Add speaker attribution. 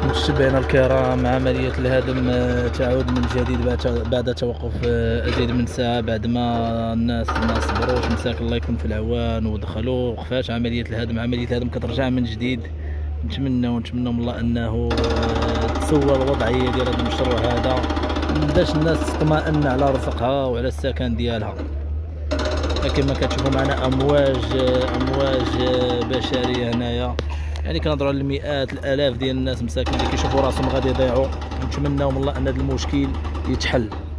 Speaker 1: متابعينا الكرام، عملية الهدم تعود من جديد بعد توقف أزيد من ساعة، بعد ما الناس ما صبروش. مساك الله يكون في العوان ودخلوا وقفاش عملية الهدم. عملية الهدم كترجع من جديد. نتمنى من الله أنه تسوى الوضعية ديال هذا المشروع هذا باش الناس تطمئن على رزقها وعلى السكن ديالها. كما كتشوفوا معنا أمواج بشرية هنايا، يعني كنهضروا على المئات الالاف ديال الناس مساكن اللي كيشوفوا راسهم غادي يضيعوا. نتمناو من الله ان هذا المشكل يتحل.